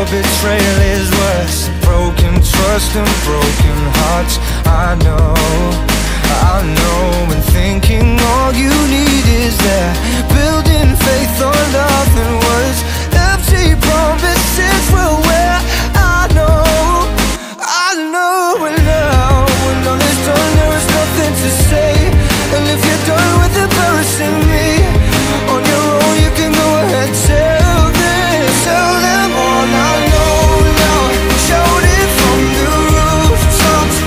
betrayal is worse. Broken trust and broken hearts. I know when thinking